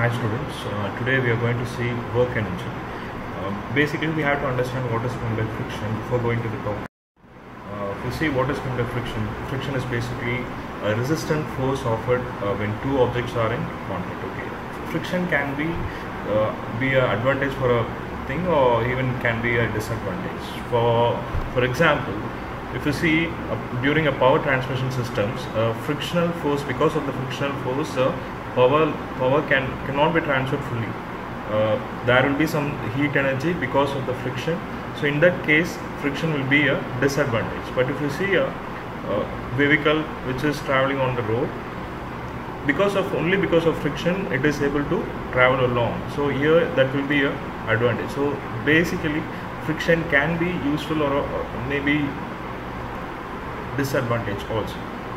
Hi students, today we are going to see work energy. Basically we have to understand what is meant by friction before going to the topic. To see what is meant by friction, friction is basically a resistant force offered when two objects are in contact. Okay, friction can be an advantage for a thing or even can be a disadvantage. For example, if you see during a power transmission systems, frictional force, because of the frictional force, power cannot be transferred fully. There will be some heat energy because of the friction. So in that case, friction will be a disadvantage. But if you see a vehicle which is traveling on the road, only because of friction, it is able to travel along. So here that will be a advantage. So basically, friction can be useful or maybe disadvantage also.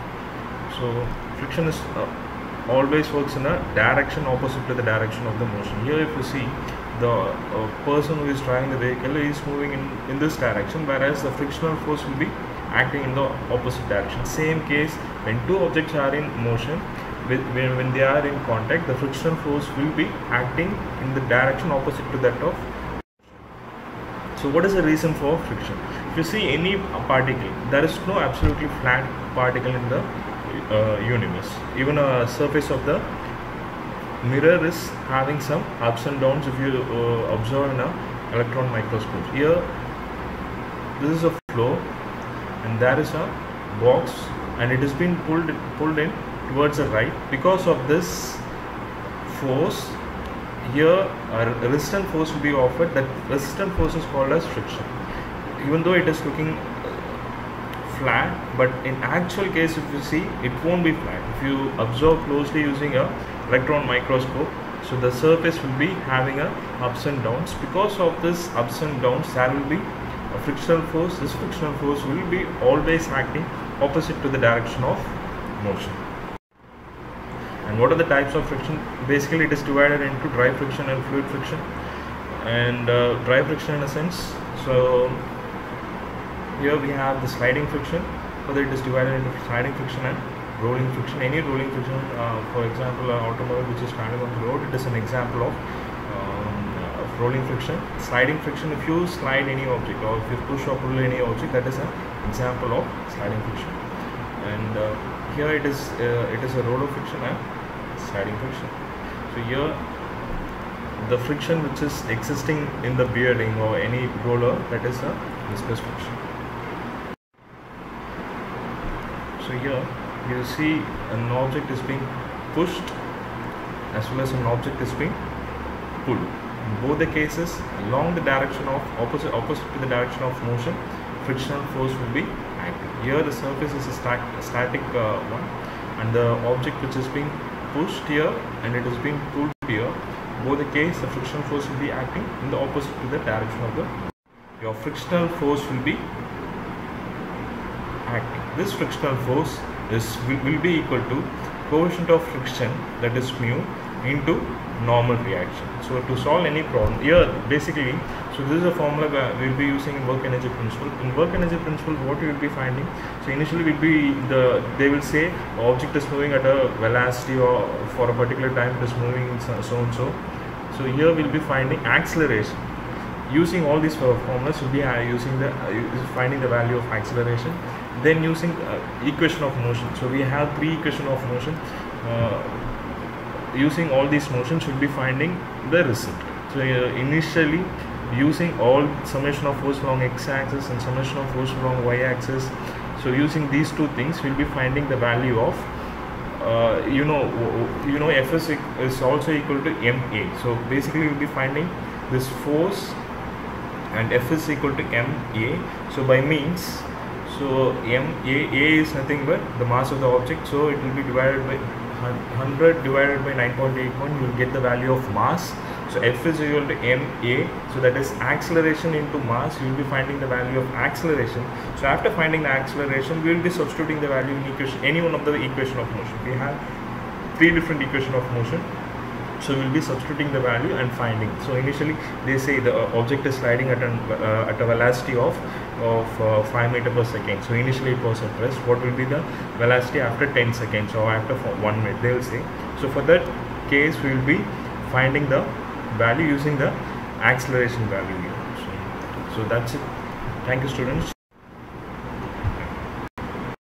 So friction is always works in a direction opposite to the direction of the motion. Here if you see, the person who is driving the vehicle is moving in this direction, whereas the frictional force will be acting in the opposite direction. Same case when two objects are in motion, when they are in contact, the frictional force will be acting in the direction opposite to that of. So what is the reason for friction? If you see any particle, there is no absolutely flat particle in the universe. Even a surface of the mirror is having some ups and downs if you observe in an electron microscope. Here this is a floor and there is a box and it is being pulled in towards the right. Because of this force, here a resistant force will be offered. That resistant force is called as friction. Even though it is looking flat, but in actual case if you see, it won't be flat. If you observe closely using a electron microscope, so the surface will be having a ups and downs. Because of this ups and downs, there will be a frictional force. This frictional force will be always acting opposite to the direction of motion. And what are the types of friction? Basically it is divided into dry friction and fluid friction. And dry friction in a sense, so here we have the sliding friction. Further it is divided into sliding friction and rolling friction. Any rolling friction, for example, an automobile which is standing on the road, it is an example of rolling friction. Sliding friction, if you slide any object or if you push or pull any object, that is an example of sliding friction. And here it is a roller friction and sliding friction. So here the friction which is existing in the bearing or any roller, that is a viscous friction. So here you see an object is being pushed as well as an object is being pulled. In both the cases, along the direction of opposite to the direction of motion, frictional force will be acting. Here the surface is a static one, and the object which is being pushed here and it is being pulled here. Both the case, the frictional force will be acting in the opposite to the direction of your frictional force will be acting. This frictional force will be equal to coefficient of friction, that is mu, into normal reaction. So to solve any problem here, basically, so this is a formula we will be using in work energy principle. In work energy principle, what you will be finding, so initially they will say object is moving at a velocity or for a particular time it is moving in so and so. So here we will be finding acceleration. Using all these formulas, we'll be finding the value of acceleration. Then using equation of motion. So we have three equation of motion. Using all these motions, we'll be finding the result. So initially, using all summation of force along x-axis and summation of force along y-axis. So using these two things, we'll be finding the value of Fs is also equal to ma. So basically, we'll be finding this force and F is equal to ma. So by means, so ma is nothing but the mass of the object. So it will be divided by 100 divided by 9.81. You will get the value of mass. So F is equal to ma. So that is acceleration into mass. You will be finding the value of acceleration. So after finding the acceleration, we will be substituting the value in any one of the equation of motion. We have three different equation of motion. So we will be substituting the value and finding. So initially they say the object is sliding at a velocity of 5 meters per second. So initially it was at rest. What will be the velocity after 10 seconds or after 1 minute? They will say. So for that case we will be finding the value using the acceleration value here. So that's it. Thank you, students.